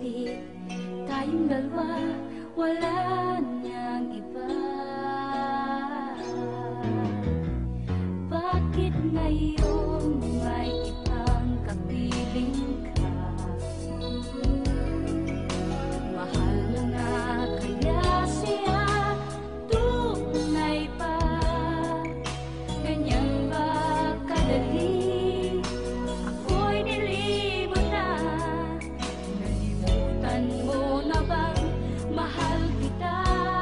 Tayong dalawa, wala nang iba. Bakit ngayon may ibang kapiling ka? Mahal mo na kaya siya? Tunay ba? Ganyan ba kadali? Ako'y nilimot na. Nalimutan mo na bang mahal kita?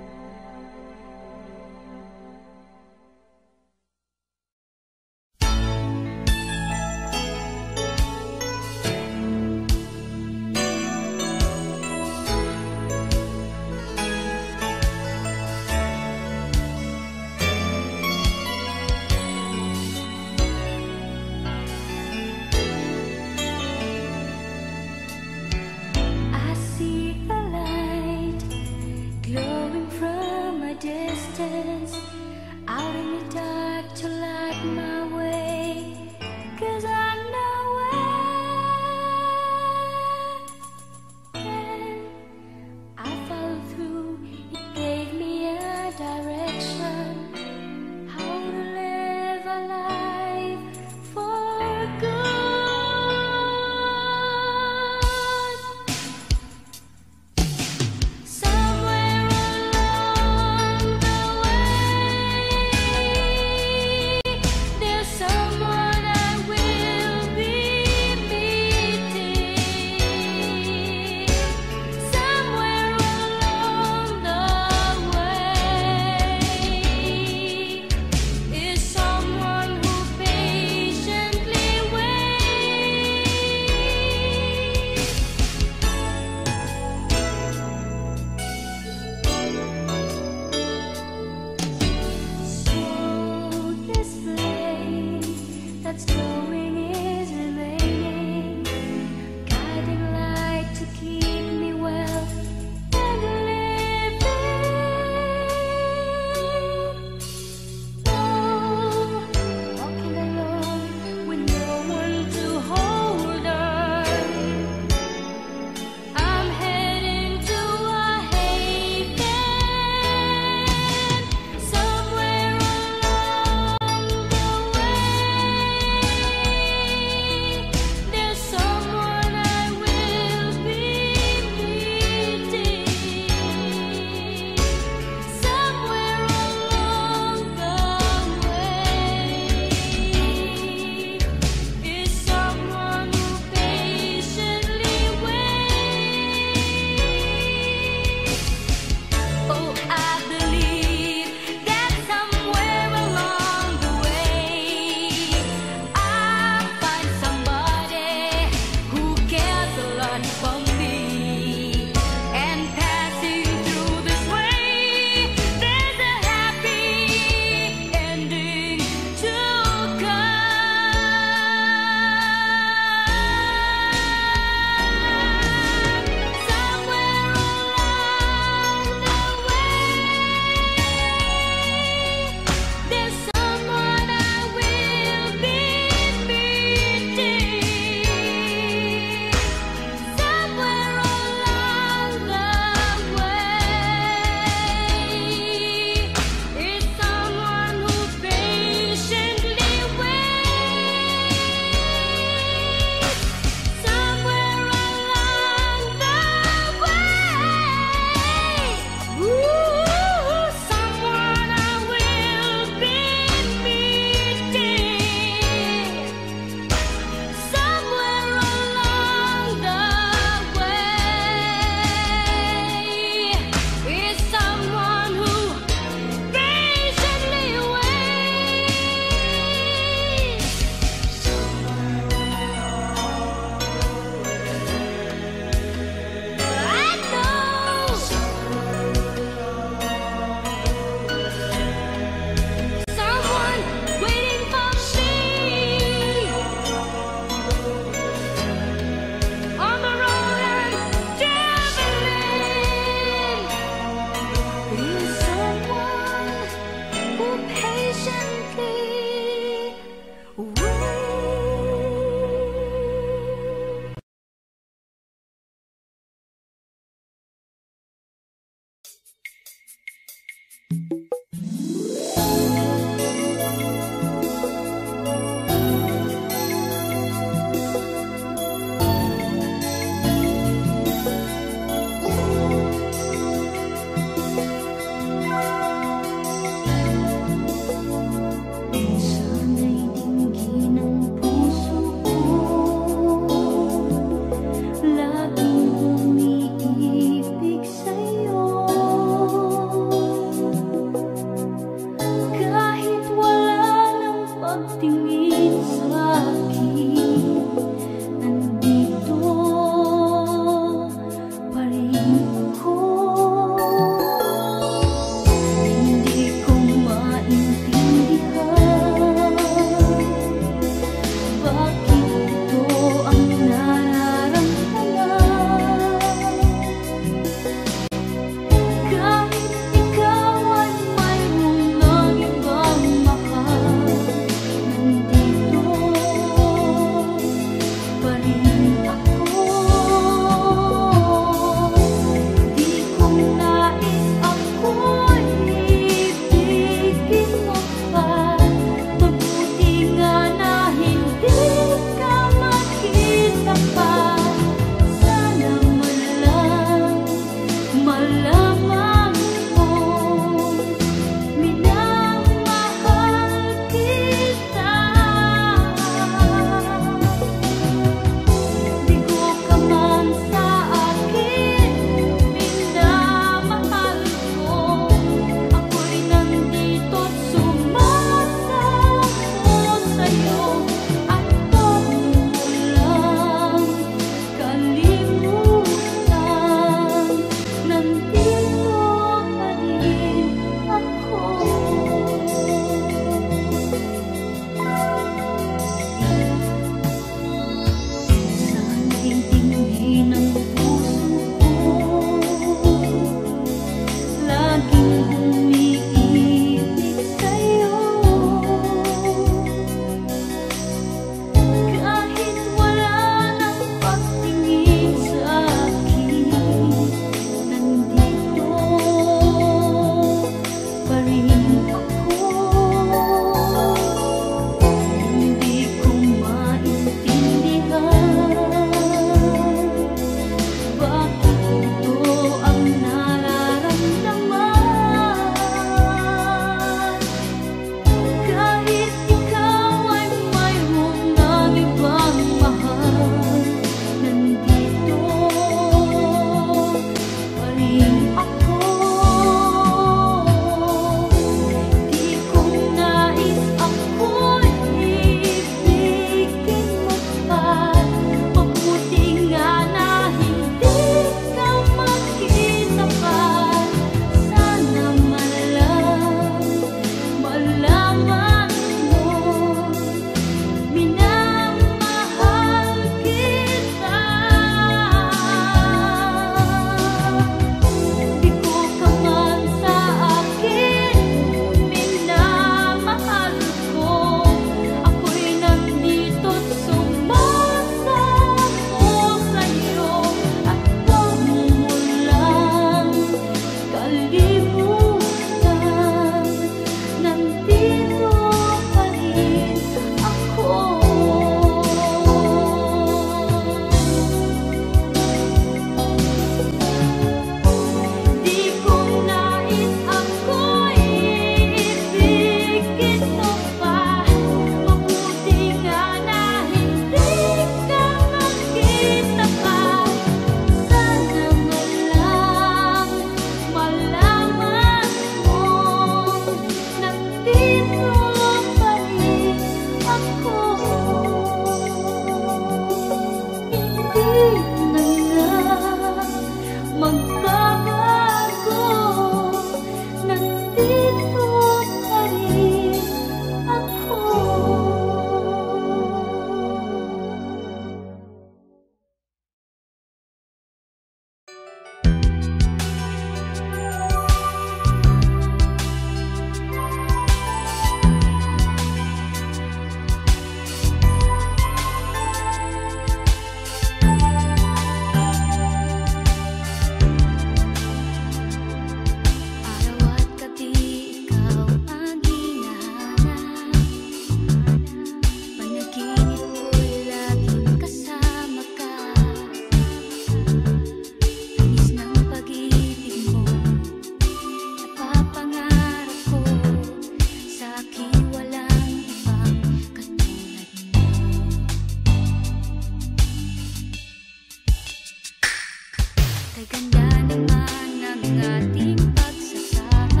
Kay ganda naman ng ating pagsasama.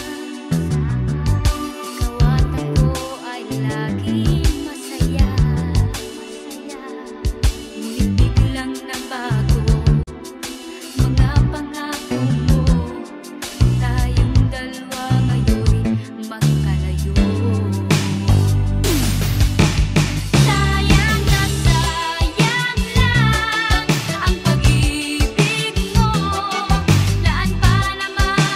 Ikaw at ako ay laging masaya. Ngunit biglang nabago mga pangako mo. Tayong dalawa ngayon'y magkalayo. Sayang na sayang lang ang pag-ibig mo. Laan pa naman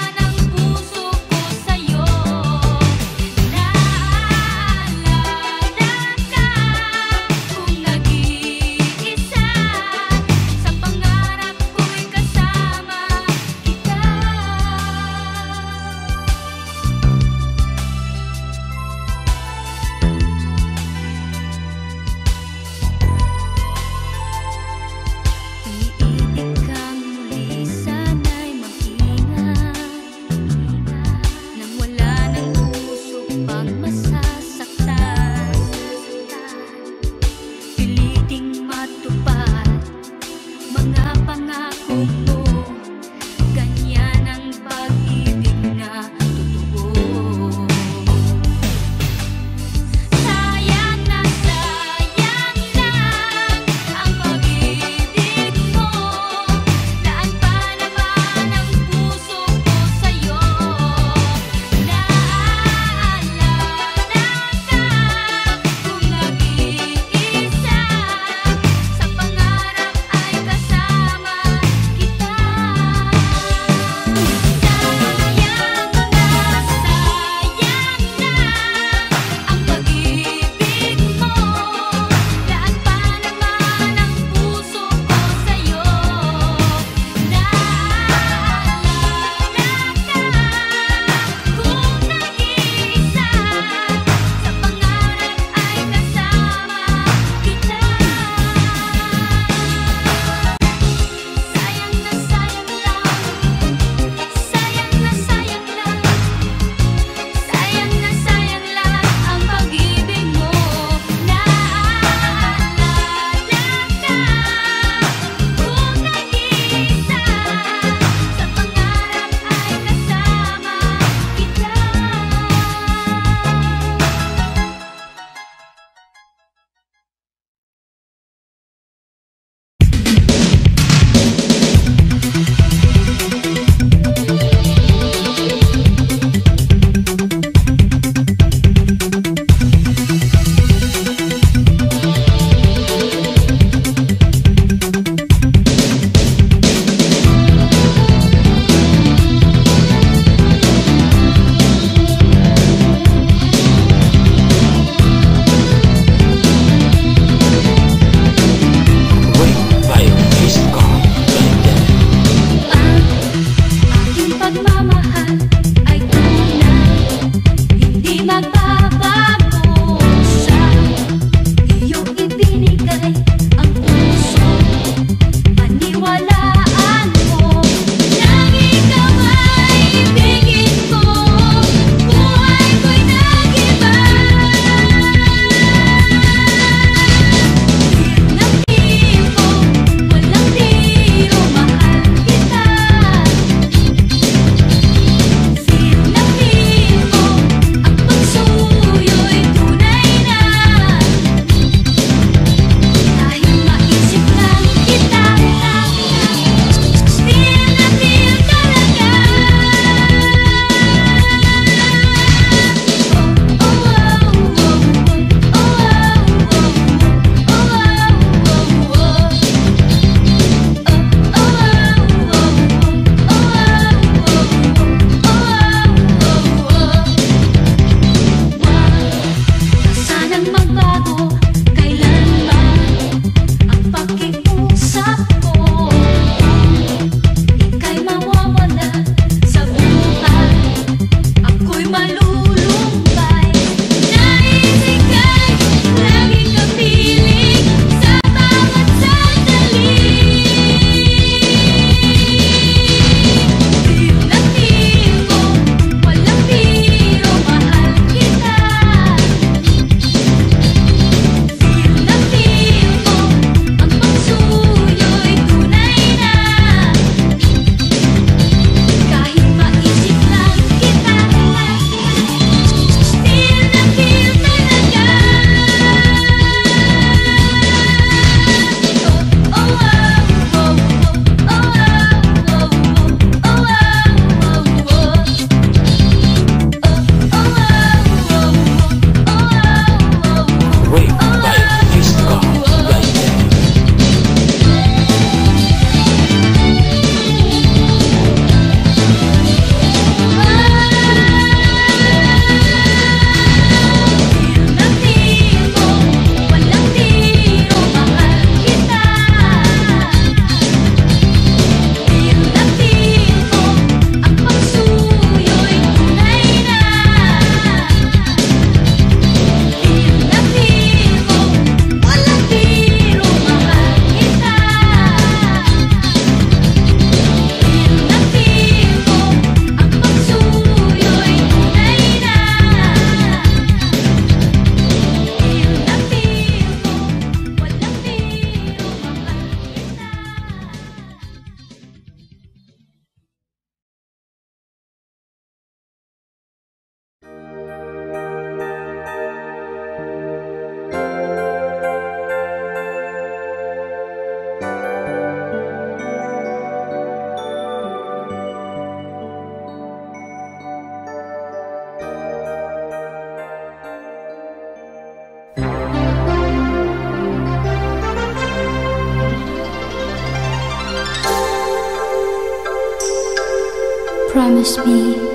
Promise me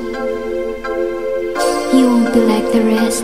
you won't be like the rest.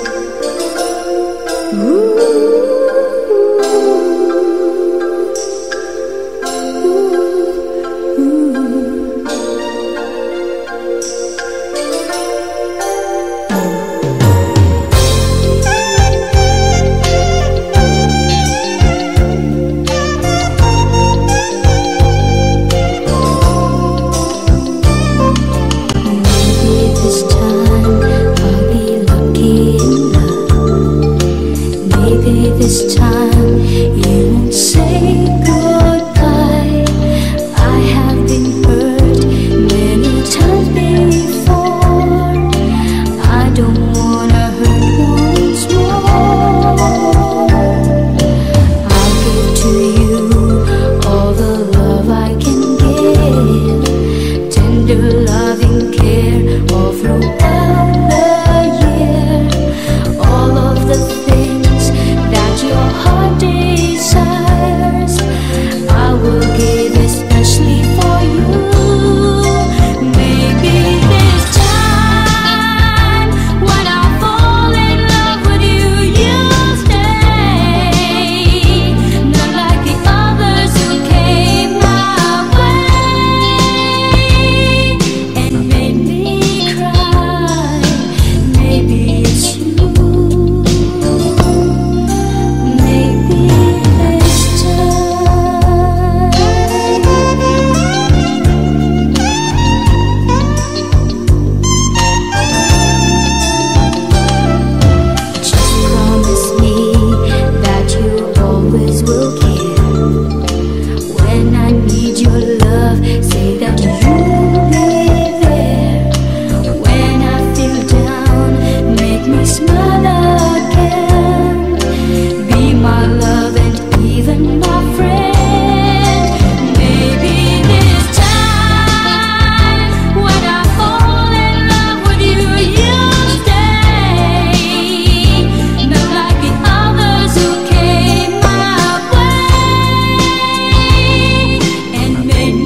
This time you won't say goodbye. I have been hurt many times before. I don't wanna hurt once more. I'll give to you all the love I can give, tender loving care all throughout the year. All of the things that your heart desires, I will give especially for you. Maybe this time, when I fall in love with you, you'll stay, not like the others who came my way and made me cry. Maybe it's you. Made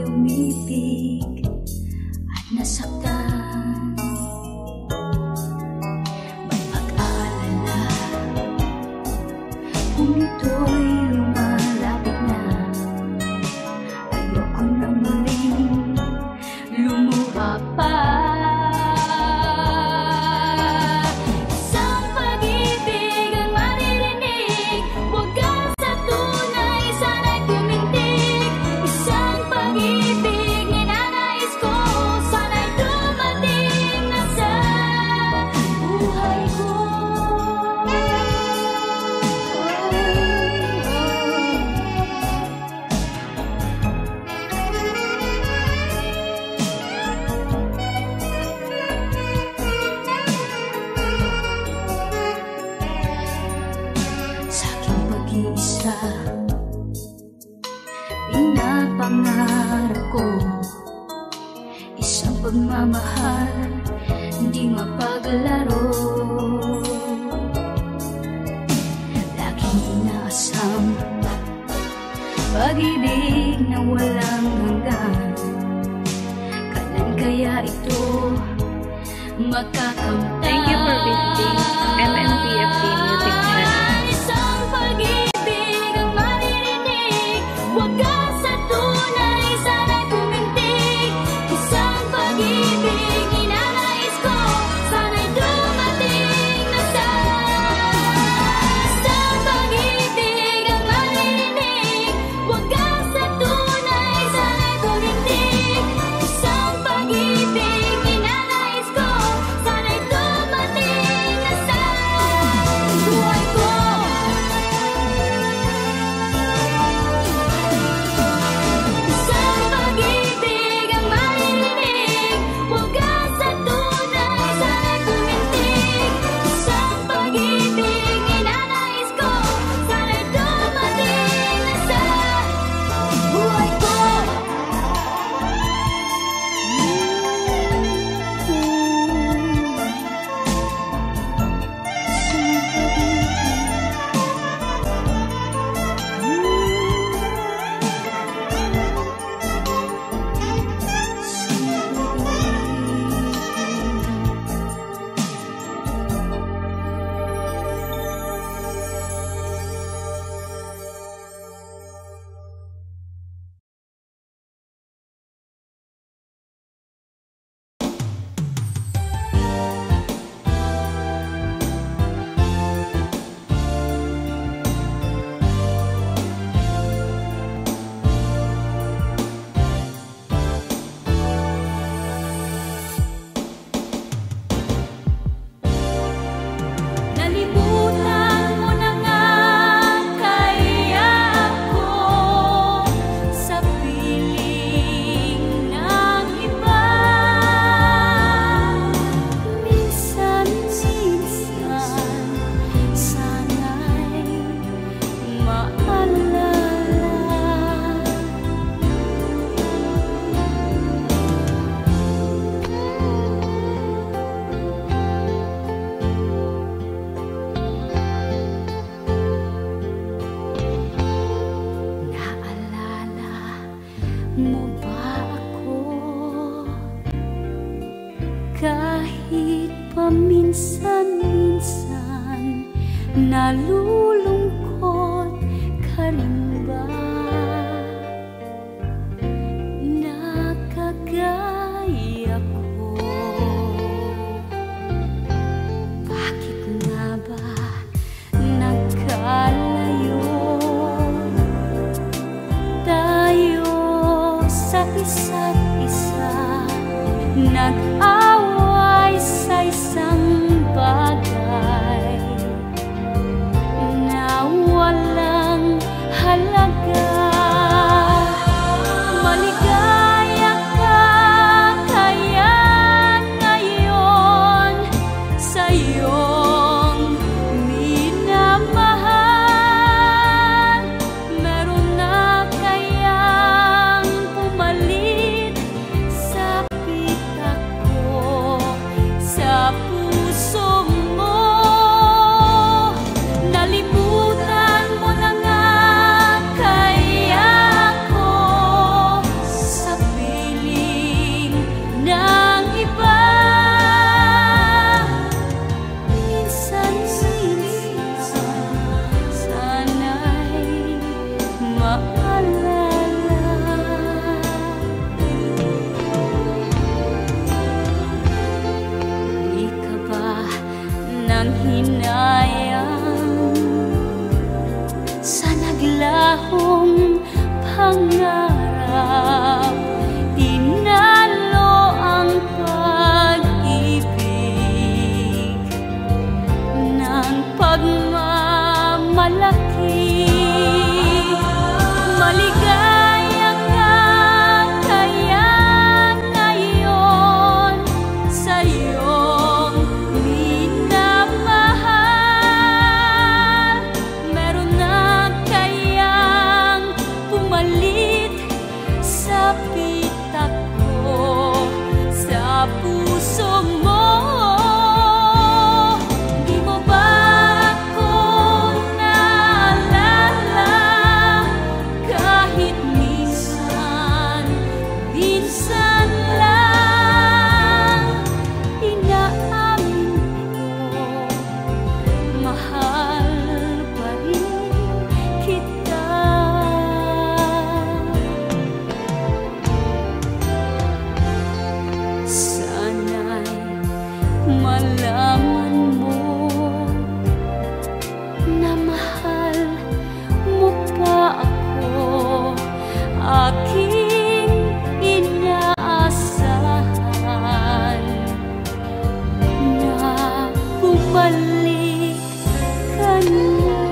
umibig at nasaktan. May pag-aalala kung ito'y lumalapit na. Ayoko na muling lumuha pa. Isang pag-ibig ang maririnig, wagas sa tunay, sana'y tumindig. Isang pag-ibig ninanais ko, sana'y dumating na sa buhay ko. Sa aking pag-iisa, pinapangarap ko isang pagmamahal hindi mapaglaro. Laging inaasam pag-ibig na walang hanggan. Kailan kaya ito makakamtan? Thank you for visiting MMPFD Music Channel. Isang pag-ibig ang maririnig, wagas sa tunay, sana'y tumindig. Isang pag-ibig ninanais ko, sana'y dumating na sa. Isang pag-ibig ang maririnig, wagas sa tunay, sana'y tumindig. Isang pag-ibig ninanais ko, sana'y dumating na sa buhay ko. Isang pag-ibig ang maririnig, wagas sa tunay, sana'y tumindig. Isang pag-ibig ninanais ko, sana'y dumating na sa buhay ko. Nalimutan mo na nga kaya ako sa piling ng iba. Minsan-minsan sana'y maalala. Naalala mo ba ako? Kahit paminsan-minsan nalulungkot ka rin ba? Nakagaya ko. Bakit nga ba nagkalayo tayo sa isa't isa? Nag-away sa isang bagay na walang halaga. Maligaya ka kaya ngayon sa iyong minamahal? Meron na kayang pumalit sa pitak ko, sa puso mo? Nalimutan mo na nga kaya ako sa pangarap, tinalo ang pag-ibig ng pagmamalaki. Maligaya ka kaya ngayon sa iyong minamahal. Meron na kayang pumalit sa pitak ko, sa puso mo? Di mo ba ako naalala? Kahit minsan, minsan lang, inaamin ko, mahal pa rin kita. Sana'y malaman mo na mahal mo pa ako, aking inaasahan na bumalik ka na.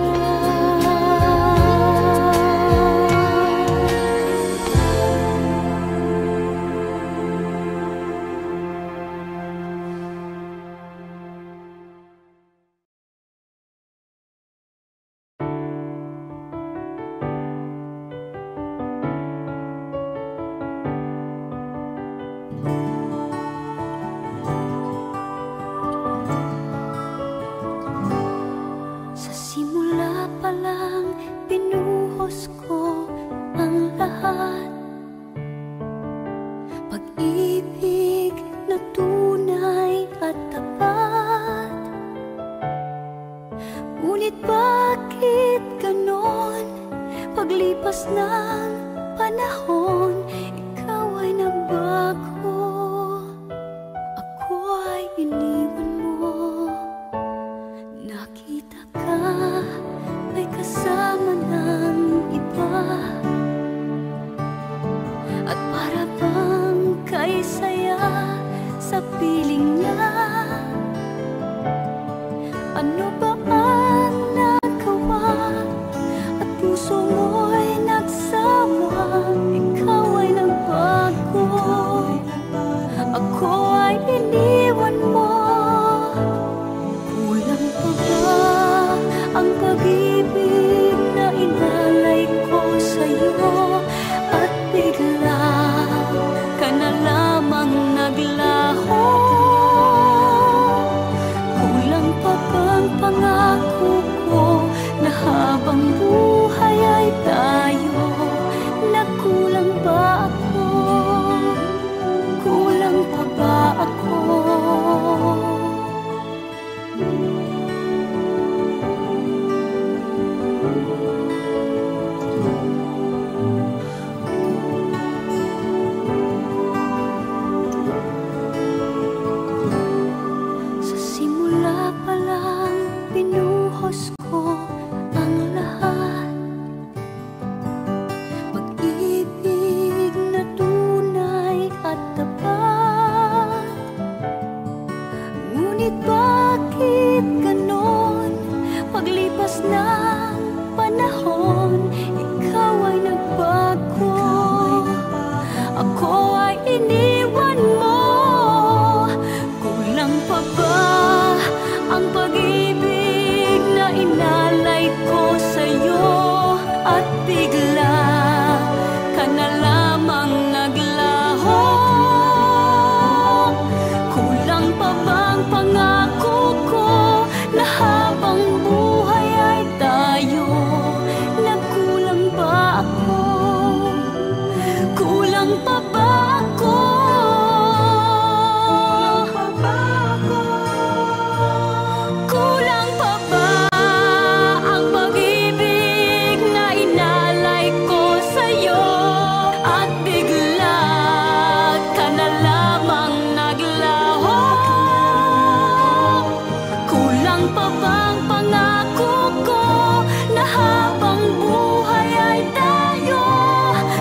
Sa simula pa lang, binuhos ko ang lahat. Pag-ibig na tunay at tapat. Ngunit bakit ganon? Paglipas ng panahon, ikaw ay nagbago. Ako ay iniwan mo. Nakita ka, may kasama ng iba. At para bang kay saya sa piling niya? Ano ba ang nagawa? At puso mo'y nagsawa. Ikaw ay nagbago. Ako ay iniwan mo. Kulang pa ba ang pag-ibig na inalay ko sa'yo? At bigla ka na lamang naglaho. Kulang pa bang pangako ko na habang buhay ay tayo? Nagkulang ba ako? Kulang pa ba ako? Sa simula pa lang, binuhos ko ang lahat. Pag-ibig na tunay at tapat. Ngunit bakit ganon? Paglipas ng panahon, ikaw ay nagbago. Ako ay iniwan mo. Kulang pa ba ang pag-ibig na inalay ko sa'yo? At bigla ka na lamang naglaho. Kulang pa bang pangako ko na habang buhay ay tayo? Nagkulang ba ako? Kulang pa ba ako? Kulang pa ba ang pag-ibig na inalay ko sa'yo? At bigla ka na lamang naglaho. Kulang pa bang pangako ko na habang buhay ay tayo?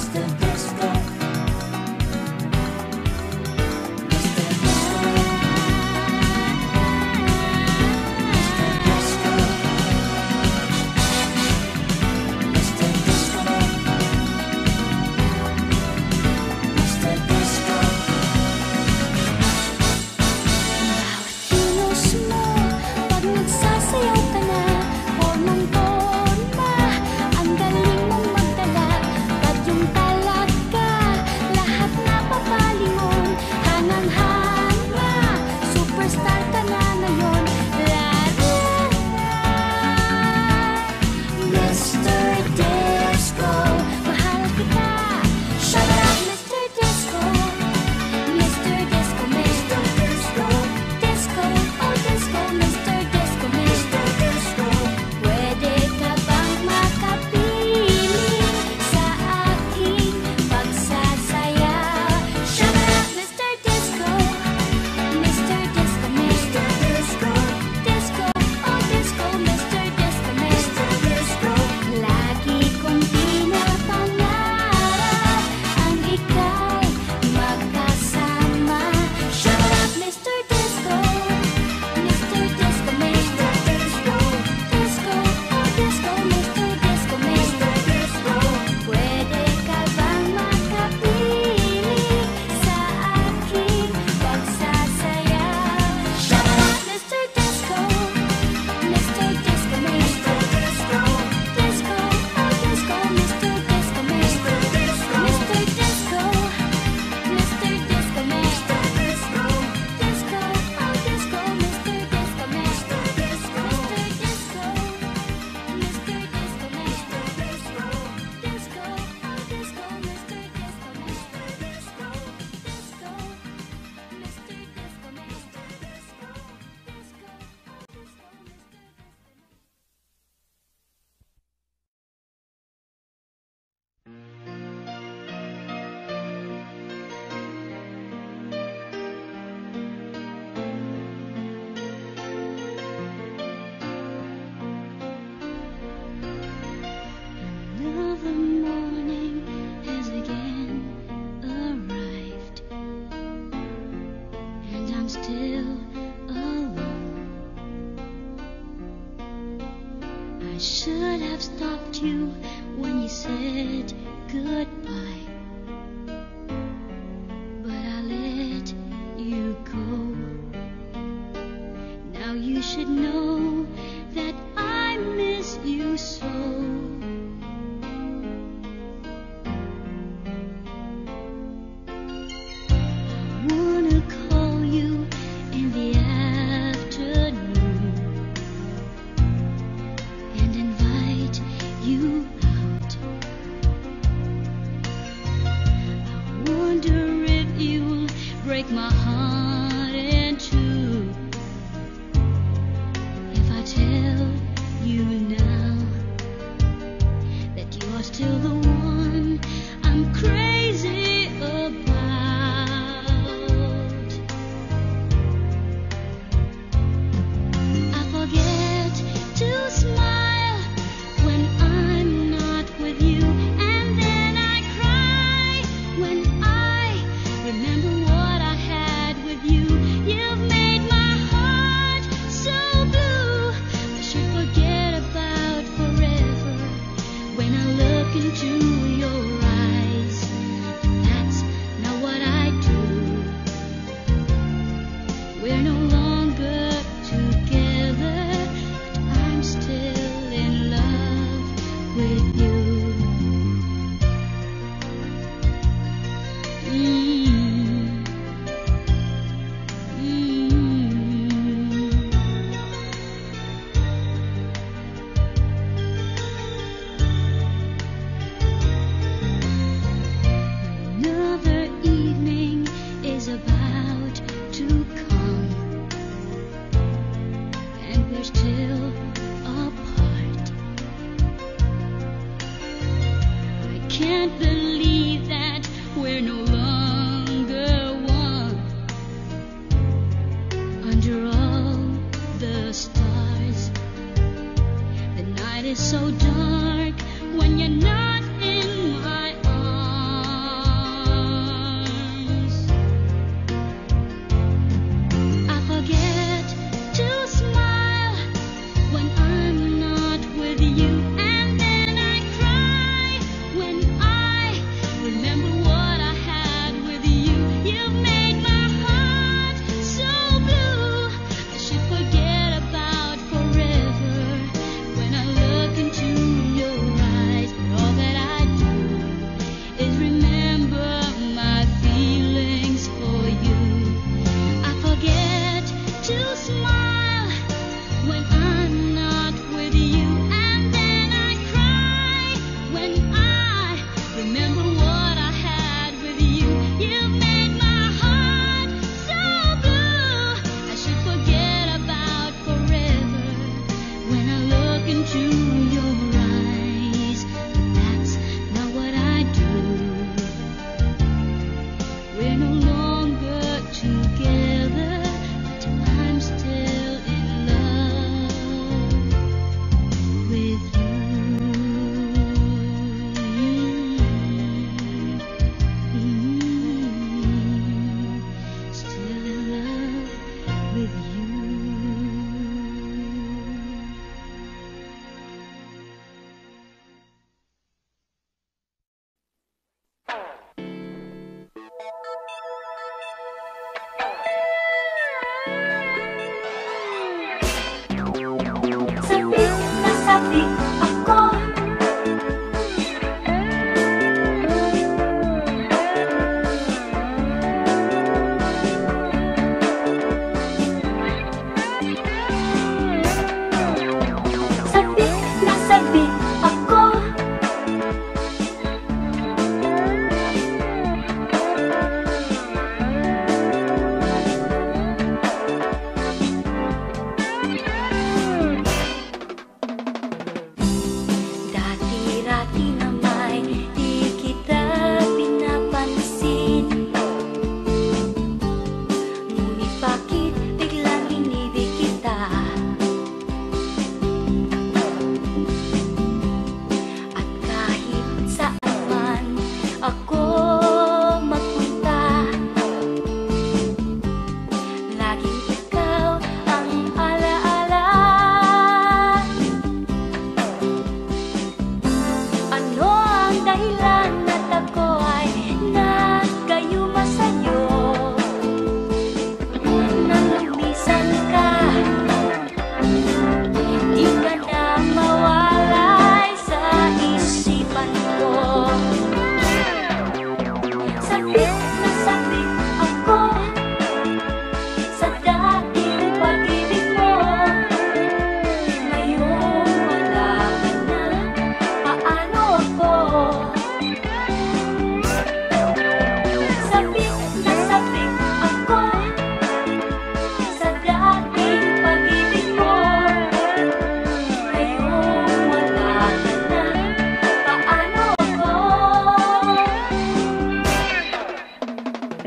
should have stopped you when you said goodbye, but I let you go. Now you should know that I miss you so. I wanna call you in the afternoon and invite you out. I wonder if you'll break my heart in two if I tell you now that you're still the one I'm crazy about. I forget to smile when I'm not with you, and then I cry when I remember what I had with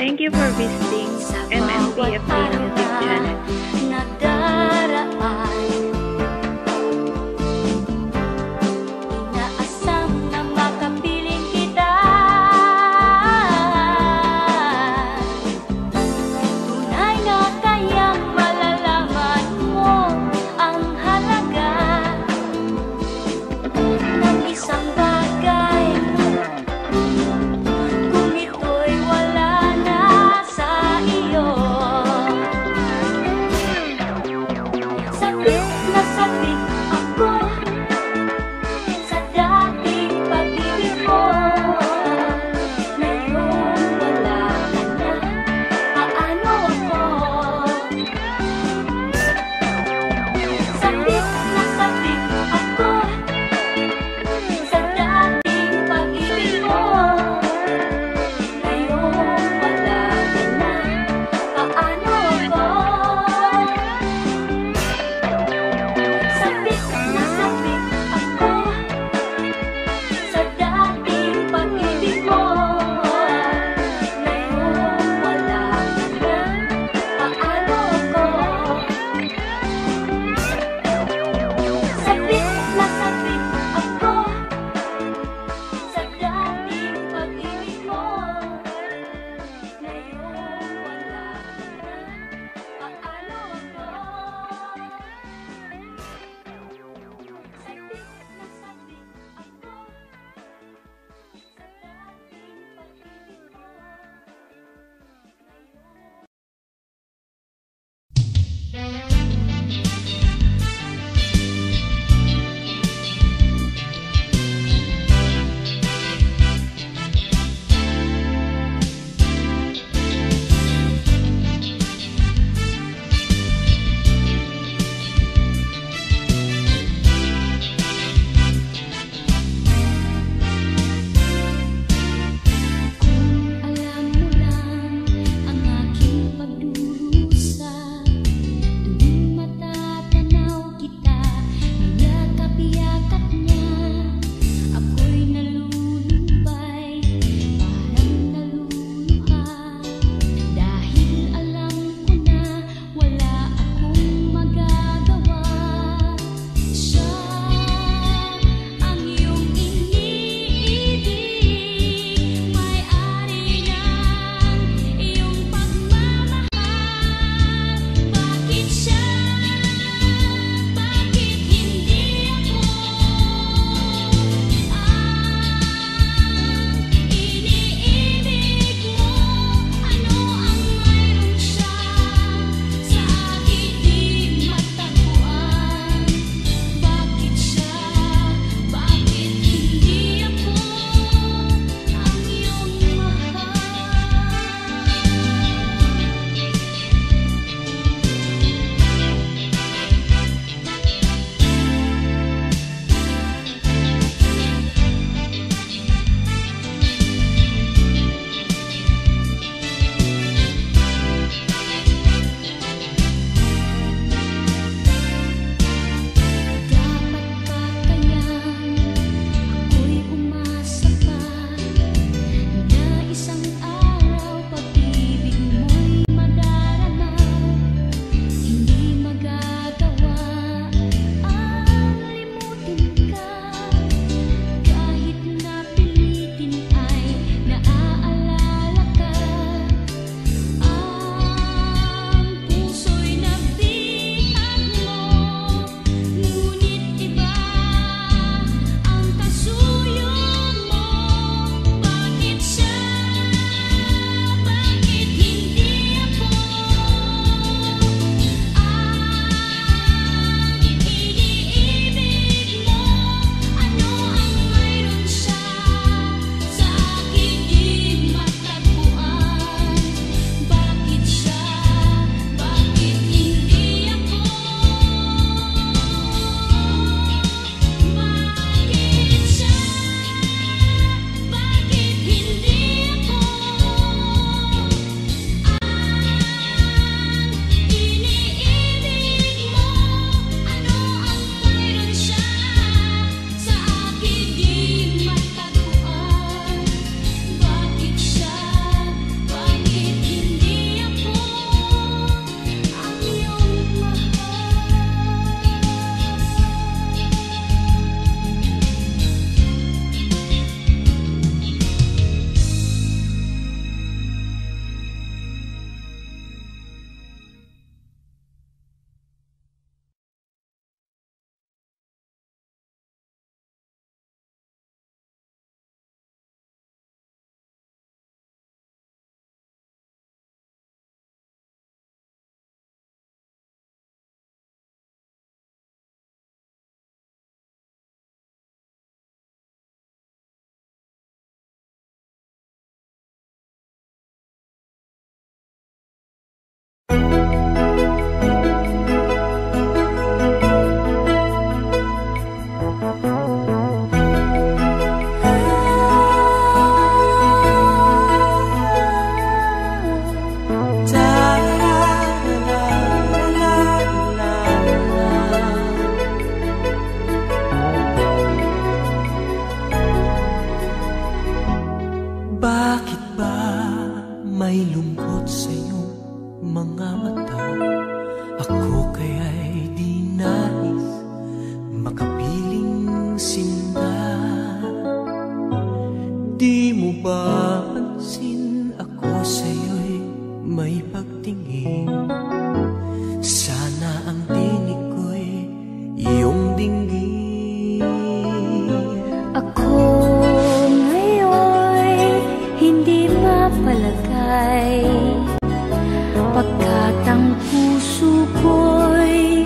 Thank you for visiting MMPFD Music Channel. Nadaraan, inaasam na makapiling kita. Tunay na kayang malalaman mo ang halaga ng isang bagay kung ito'y wala na sa iyo. Sa may lungkot sa iyong mga mata. Ako kaya'y di nais makapiling sinta. Di mo ba pansin ako sa'yo'y may pagtingin? Sana ang tinig ko'y iyong dinggin. Ako ngayon'y hindi mapalagay, pagkat ang puso ko'y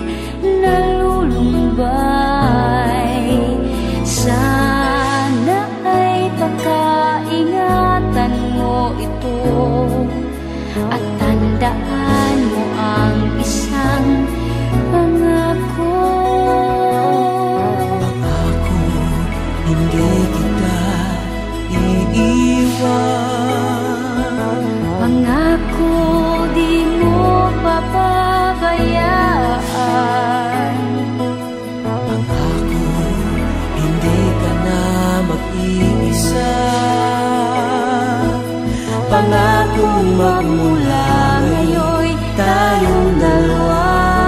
nalulumbay. Sana ay pagkaingatan mo ito at tandaan mo ang isang pangako. Pangako, hindi kita iiwan. Pangako, di mo papabayaan. Pangako, hindi ka na mag-iisa. Pangako, magmula ngayon'y tayong dalawa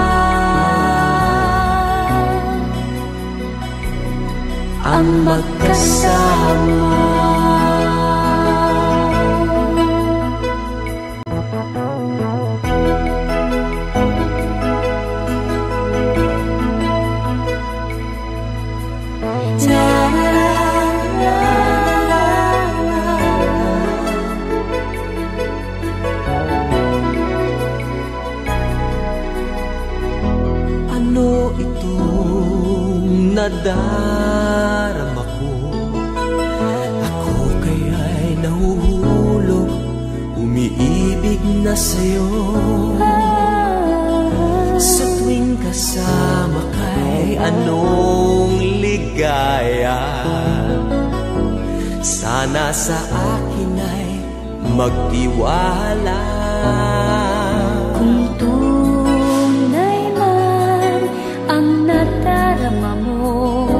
ang magkasama. Ano itong nadarama ko? Ako kaya'y nahuhulog, umiibig na sa'yo. Sa tuwing kasama kay anong ligaya. Sana sa akin ay magtiwala. Kung tunay man ang nadarama mo,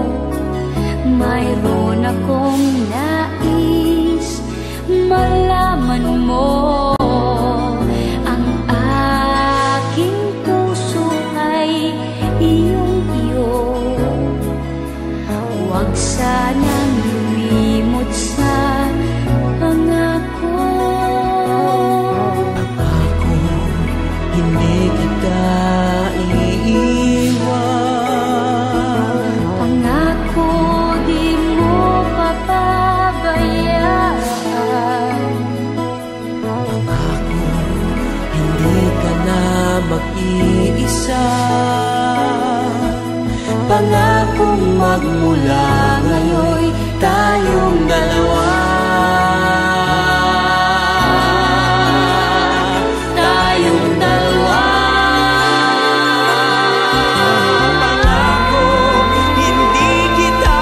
mayroon akong nais malaman mo. Ang aking puso ay iyong-iyo. Huwag sanang lumimot sa pangako. Pangako, hindi kita iiwan. Pangako, di mo papabayaan. Pangako, hindi ka na mag-iisa. Pangako, magmula ngayon'y tayong dalawa. Tayong dalawa. Pangako, hindi kita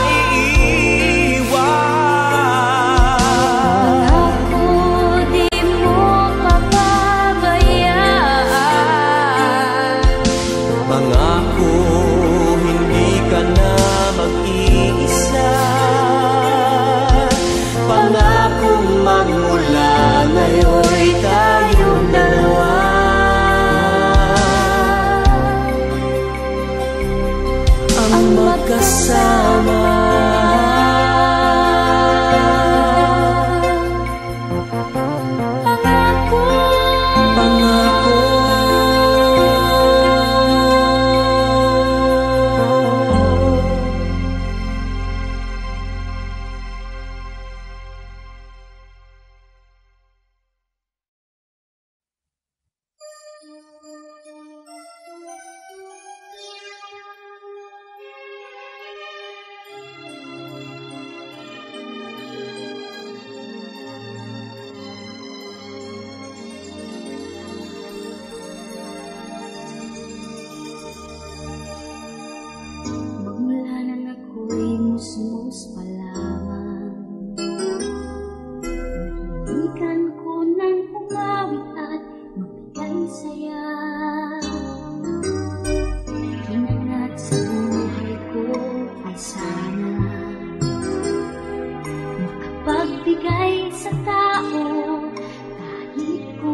iiwan. Pangako, di mo papabayaan. Pangako, hindi ka na mag-iisa. Pangako, magmula ngayon'y tayong dalawa ang magkasama. Pangako, Pangako.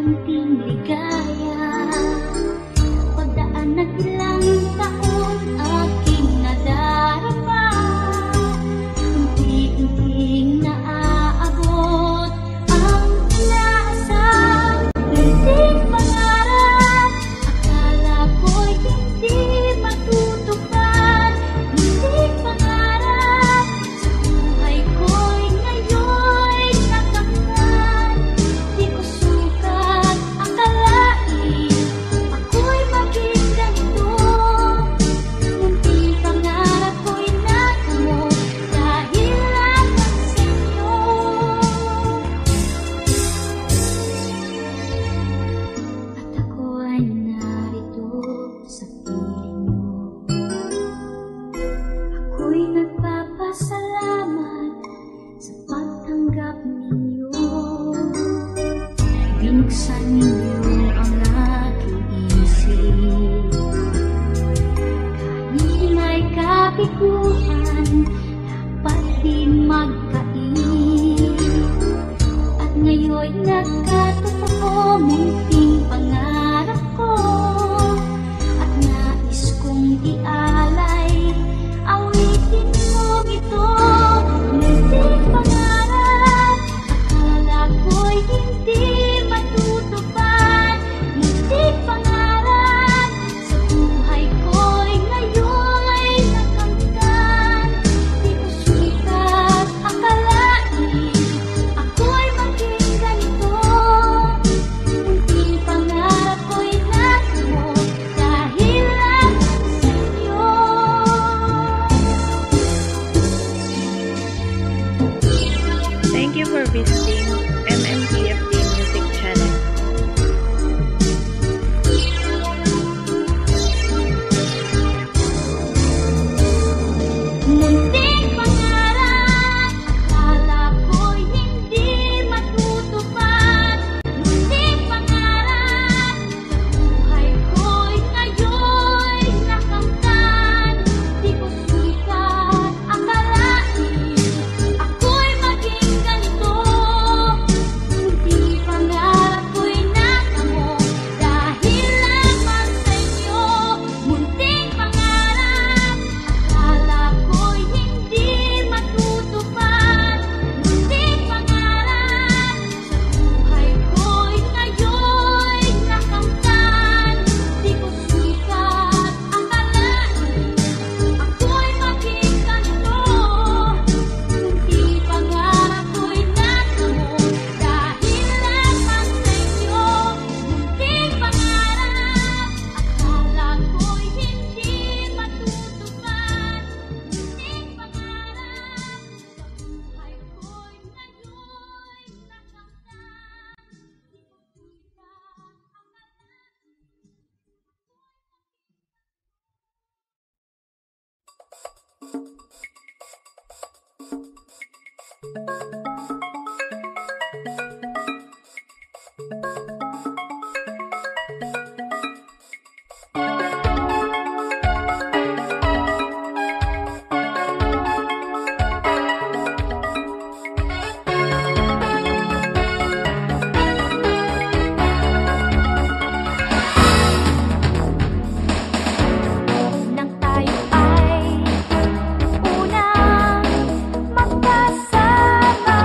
munting ligaya. Pagdaan ng ilang taon aking nadarama, unti-unting naaabot ang inaasam. Munting pangarap, akala ko'y hindi matutupad. Munting pangarap, sa buhay ko'y ngayon'y nakamtan. Di ko sukat akalain ako'y maging ganito. Munting pangarap ko'y natamo dahil lamang sa inyo. At ako ay narito sa piling mo. Ako'y nagpapasalamat sa pagtanggap ninyo. Binuksan ninyo ang aking isip. Kahit may kabiguan, dapat din magkain. At ngayon'y nagkatotoo munting pangarap ko. At nais kong ialay, awitin mo ito. Munting pangarap, akala ko'y hindi matutupad. Munting pangarap, sa buhay ko'y ngayon'y nakamtan. Di ko sukat akalain ako'y maging ganito. Munting pangarap ko'y natamo dahil lamang sa inyo. Thank you for visiting MMPFD Music Channel. Munting pangarap, akala ko'y hindi matutupad. Munting pangarap, sa buhay ko'y ngayon'y nakamtan. Di ko sukat akalain ako'y maging ganito. Munting pangarap ko'y natamo dahil lamang sa inyo. Munting pangarap, akala ko'y hindi matutupad. Munting pangarap, sa buhay ko'y ngayon'y nakamtan. Di ko sukat akalain ako'y maging ganito. Munting pangarap ko'y natamo dahil lamang sa inyo. Munting pangarap, akala ko'y hindi matutupad. Munting pangarap, sa buhay ko'y ngayon'y nang tayo ay unang magkasama.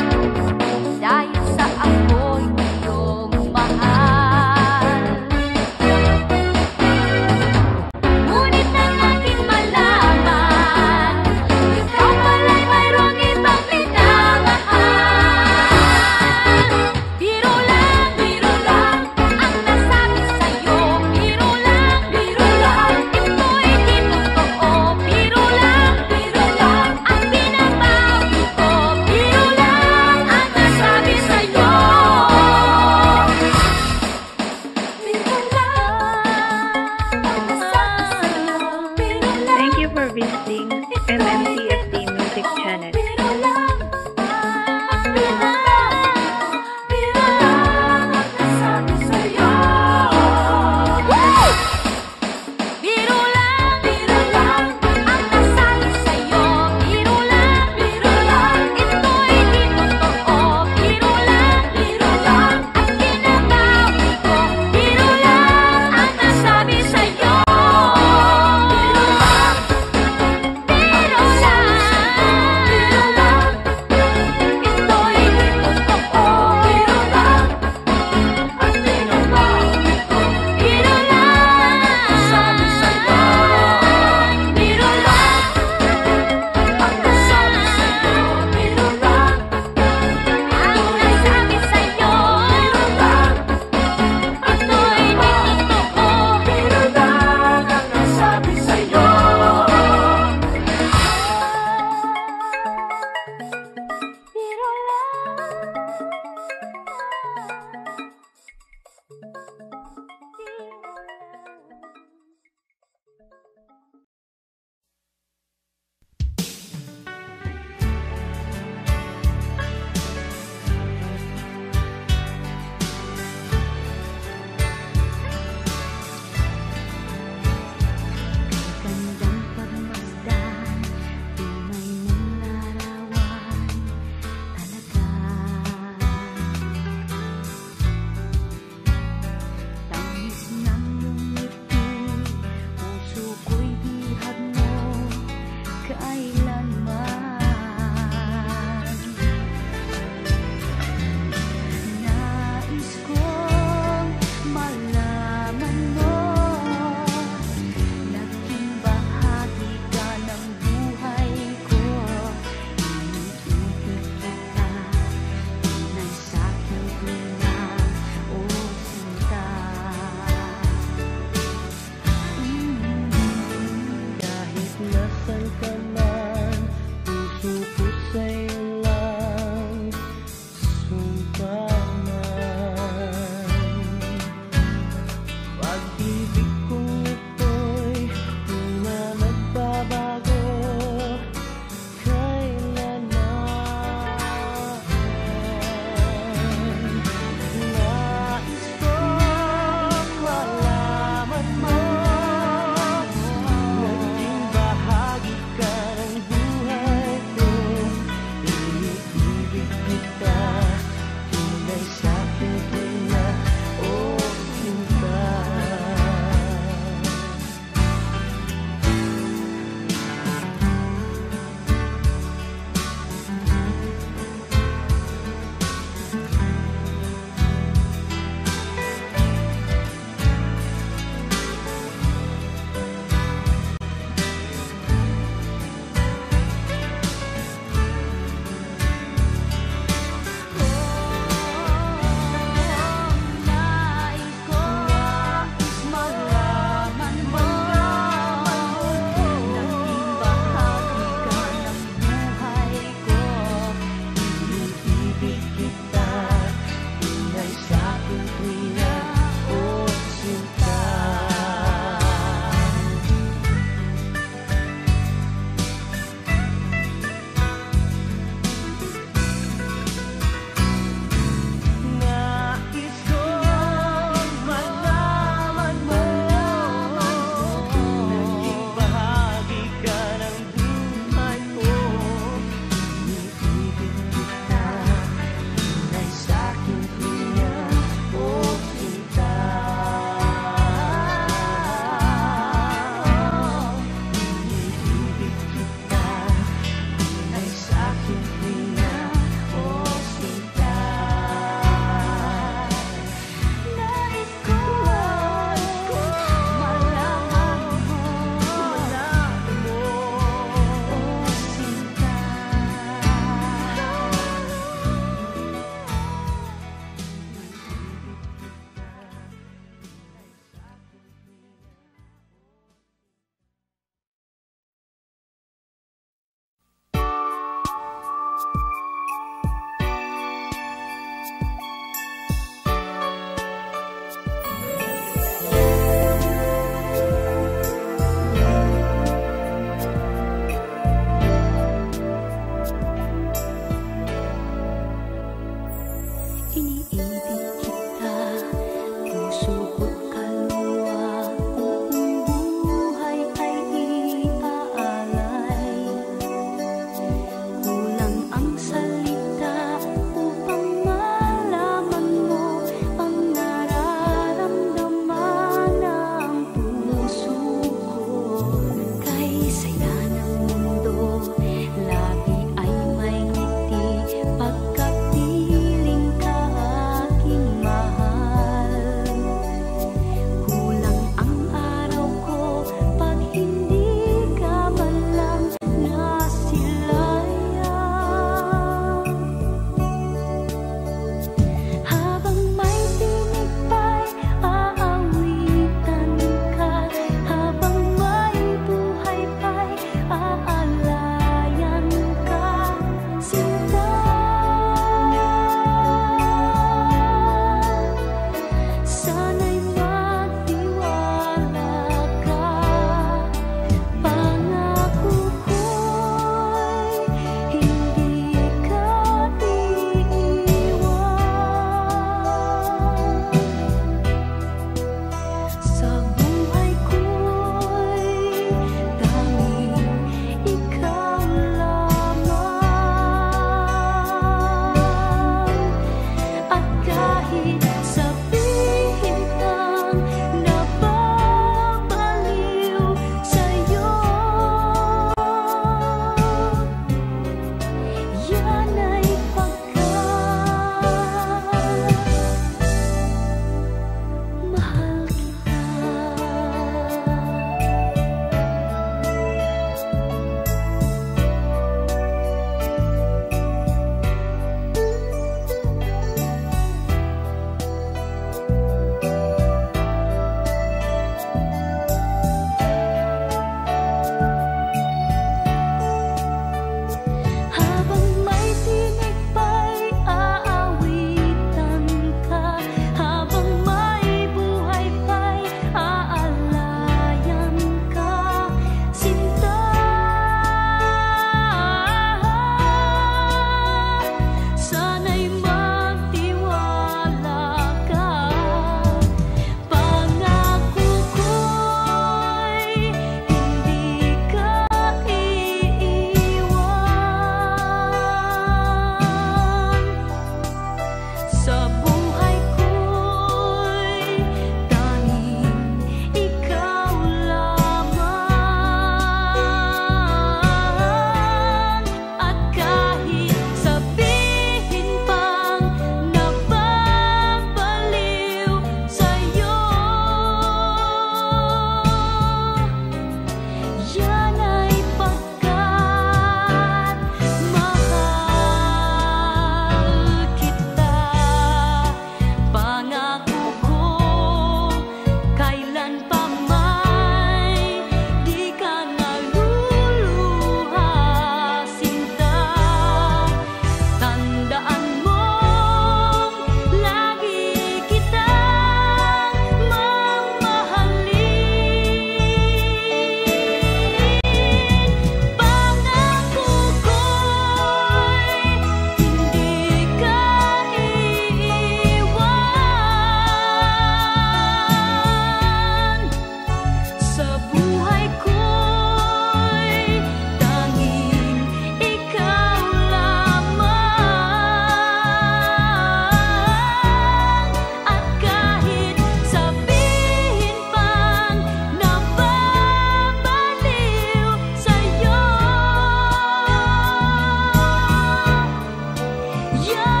Yeah.